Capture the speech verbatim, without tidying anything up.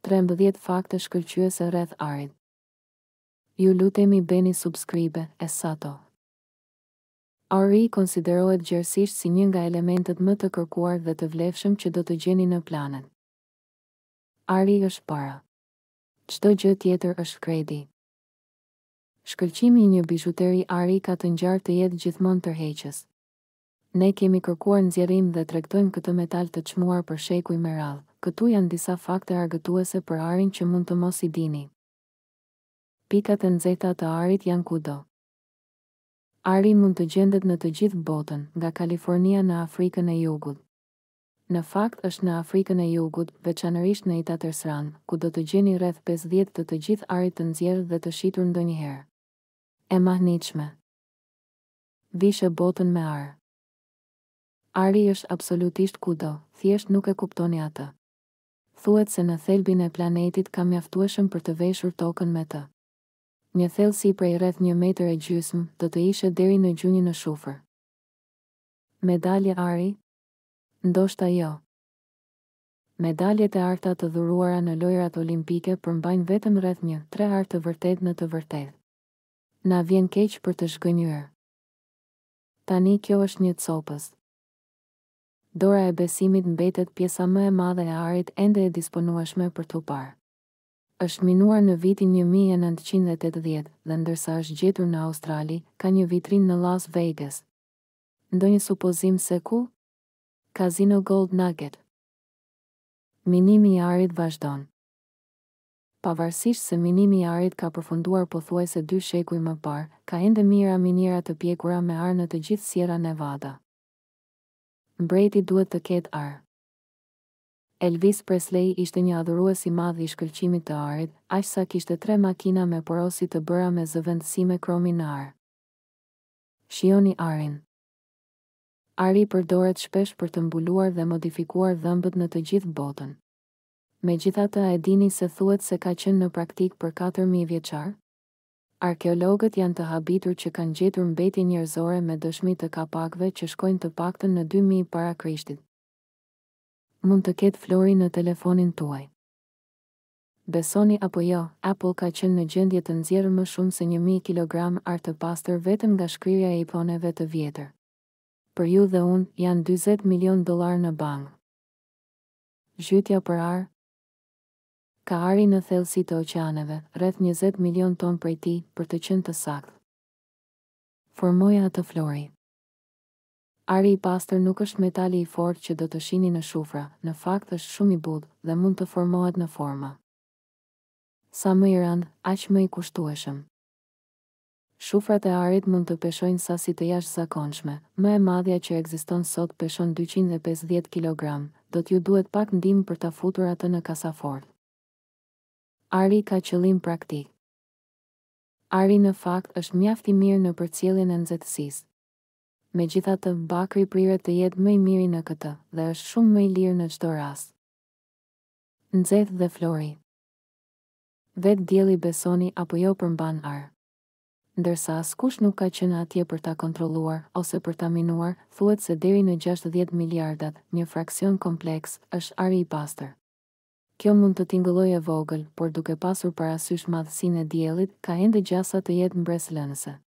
trembëdhjetë fakte shkëlqyese rreth Arit. Ju lutemi bëni subscribe, Essato. Ari konsiderohet gjerësisht si një nga elementët më të kërkuar dhe të vlefshëm që do të gjeni në planet. Ari është para. Çdo gjë tjetër është kredi. Shkëlqimi i një bizhuteri ari ka të ngjarë të jetë gjithmonë tërheqës. Ne kemi kërkuar nxjerrim dhe tregtojmë këtë metal të çmuar për shekuj me radhë. Këtu janë disa fakte argëtuese për arin që mund të mos i dini. Pikat e nxehta të arit janë kudo. Ari mund të gjendet në të gjithë botën, nga Kalifornia në Afrikën e Jugut. Në fakt është në Afrikën e Jugut, veçanërisht në Itatersran, ku do të gjeni rreth pesëdhjetë të të gjithë arit të nxjerrë dhe të shitur ndonjëherë. E mahnitshme. Vishe botën me ar. Ari është absolutisht kudo, thjesht nuk e kuptoni atë. Thuhet se në thelbin e planetit ka mjaftueshëm për të veshur tokën me të. Një thellësi prej rreth një metër e gjysmë do të ishe deri në gjunjën e shufër. Medalje ari? Ndoshta jo. Medaljet e arta të dhuruara në lojrat olimpike përmbajnë vetëm rreth një tre artë të vërtet në të vërtet. Na vjen keq për të zhgënjur. Tani kjo është një copës. Dora e besimit mbetet pjesa më e madhe e arit ende e disponueshme për t'u parë. Është minuar në vitin një mijë e nëntëqind e tetëdhjetë dhe ndërsa është gjetur në Australi, ka një vitrinë në Las Vegas. Ndonjë supozim se ku? Casino Gold Nugget. Minimi i arit vazhdon. Pavarësisht se minimi i arit ka përfunduar pothuajse dy shekuj më parë, ka ende mijëra miniera të pjekura me ar në të gjithë Sierra Nevada. Mbreti duhet të ketë ar. Elvis Presley ishte një adhurues i madh i shkëlqimit të arit, aq sa kishte tre makina me porosi të bëra me zëvendësime kromi në ar. Shihoni arin. Ari përdoret shpesh për të mbuluar dhe modifikuar dhëmbët në të gjithë botën. Megjithatë, a e dini se thuhet se ka qenë në praktik për katër mijë vjeçar? Arkeologët janë të habitur që kanë gjetur mbetje njerëzore me dëshmi të kapakëve që shkojnë të paktën në dy mijë para Krishtit. Mund të ketë flori në telefonin tuaj. Besoni apo jo, Apple ka qenë në gjendje të nxjerrë më shumë se një mijë kilogram ar të pastër vetëm nga shkrirja e iPhone-eve të vjetër. Për ju dhe unë, janë dyzet milion dollar në bankë. Zhytja për ar. Ka ari në thellësi të oqeaneve, rreth njëzet milion ton prej tij, për të qenë të saktë. Formoja atë flori. Ari i pastër nuk është metali i fortë që do të shihni në shufra, në fakt është shumë i butë dhe mund të formohet në forma. Sa më i rëndë, aq më i kushtueshëm. Shufrat e arit mund të peshojnë sasi të jashtëzakonshme, më e madhja që ekziston sot peshon dyqind e pesëdhjetë kilogram, do t'ju duhet pak ndihmë për ta futur atë në kasafort. Ari ka qëllim praktik. Ari në fakt është mjaft i mirë në përcjelljen e nxehtësisë. Megjithatë, bakri priret të jetë më i miri në këtë dhe është shumë më i lirë në çdo rast. Nxehtë dhe flori. Vetë dielli besoni apo jo përmban ar. Ndërsa askush nuk ka qenë atje për ta kontrolluar ose për ta minuar, thuhet se deri në gjashtëdhjetë miliardat, një fraksion kompleks, është ari i pastër. Kjo mund të tingëllojë e vogël, por duke pasur parasysh madhësinë e diellit, ka ende gjasa të jetë mbreslënëse.